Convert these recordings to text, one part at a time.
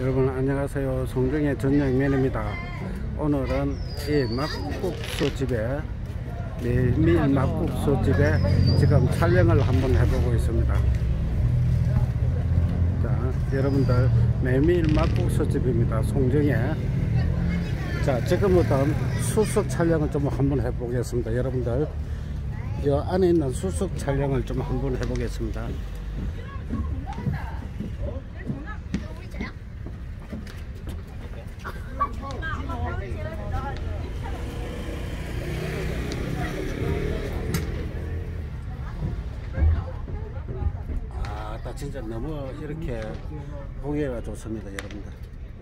여러분 안녕하세요. 송정의 전영면입니다. 오늘은 이 막국수집에 메밀 막국수집에 지금 촬영을 한번 해보고 있습니다. 자, 여러분들 메밀 막국수집입니다. 송정에. 자, 지금부터 수석 촬영을 좀 한번 해보겠습니다. 여러분들 이 안에 있는 수석 촬영을 좀 한번 해보겠습니다. 진짜 너무 이렇게 보기가 좋습니다, 여러분들.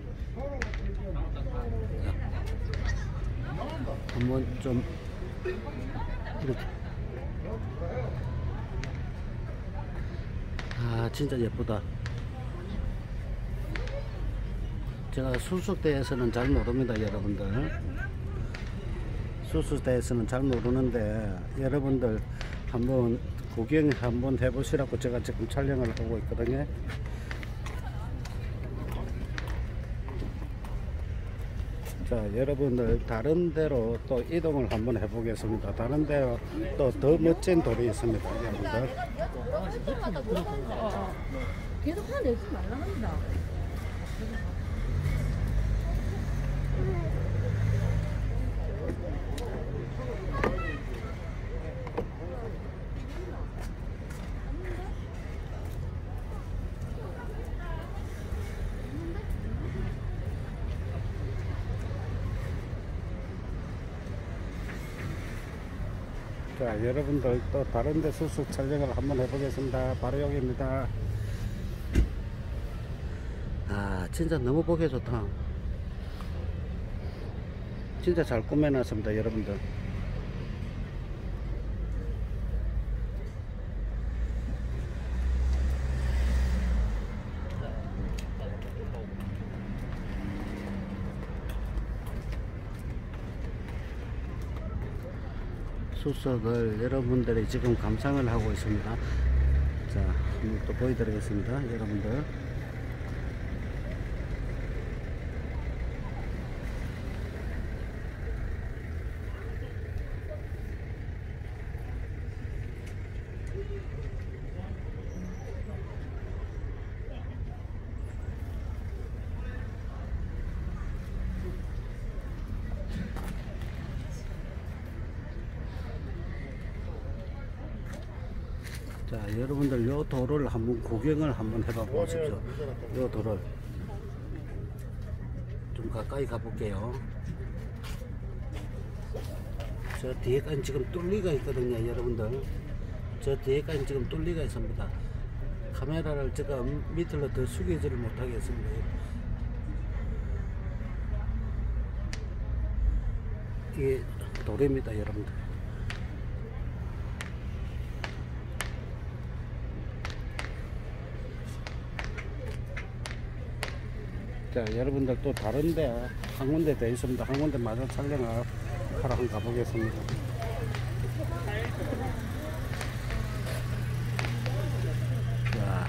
한번 좀 이렇게. 진짜 예쁘다. 제가 수석대에서는 잘 모릅니다, 여러분들. 수석대에서는 잘 모르는데 여러분들 한번 구경 한번 해보시라고 제가 지금 촬영을 하고 있거든요. 자, 여러분들 다른 데로 또 이동을 한번 해보겠습니다. 다른 데로 또 더 멋진 돌이 있습니다, 여러분들. 계속 화내지 말라 합니다. 자, 여러분들 또 다른 데 수석 촬영을 한번 해보겠습니다. 바로 여기입니다. 진짜 너무 보기 좋다. 진짜 잘 꾸며놨습니다, 여러분들. 수석을 여러분들이 지금 감상을 하고 있습니다. 자, 한번 또 보여드리겠습니다, 여러분들. 자, 여러분들 요 도를 한번 구경을 한번 해봐 보십시오. 요 도를 좀 가까이 가볼게요. 저 뒤에까지 지금 뚫리가 있거든요, 여러분들. 저 뒤에까지 지금 뚫리가 있습니다. 카메라를 지금 밑으로 더 숙이지를 못하겠습니다. 이게 돌입니다, 여러분들. 자, 여러분들 또 다른데 한 군데 더 있습니다. 한 군데 마저 촬영을 하러 한번 가보겠습니다. 자,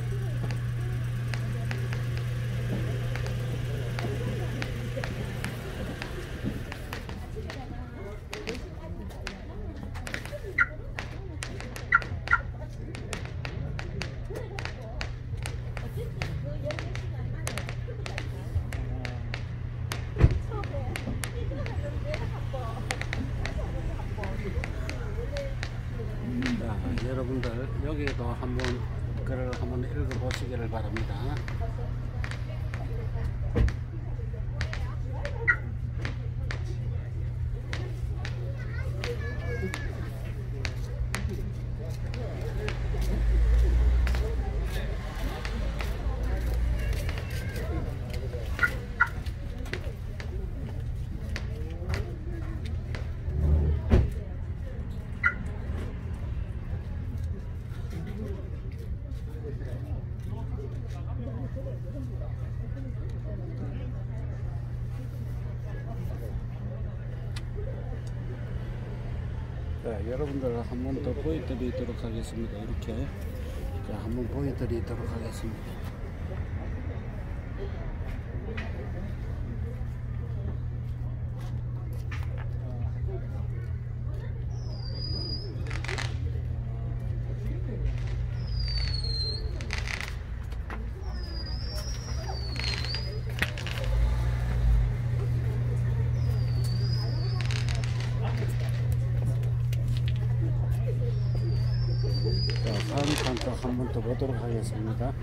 여러분들 여기도 한번 글을 한번 읽어보시기를 바랍니다. 자, 여러분들 한번 더 보여드리도록 하겠습니다. 이렇게 자, 한번 보여드리도록 하겠습니다. 한번 더 보도록 하겠습니다.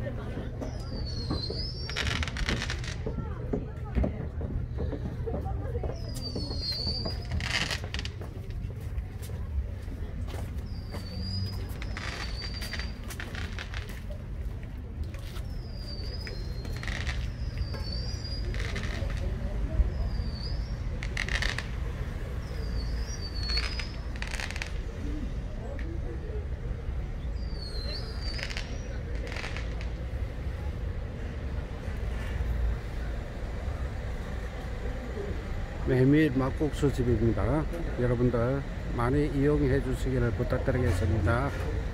메밀 막국수 집입니다. 여러분들 많이 이용해 주시기를 부탁드리겠습니다.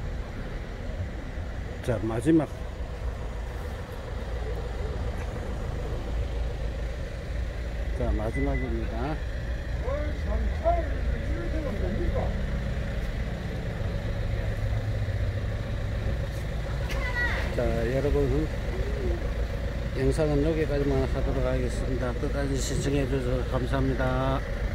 자, 마지막 마지막입니다. 자, 여러분 영상은 여기까지만 하도록 하겠습니다. 끝까지 시청해 주셔서 감사합니다.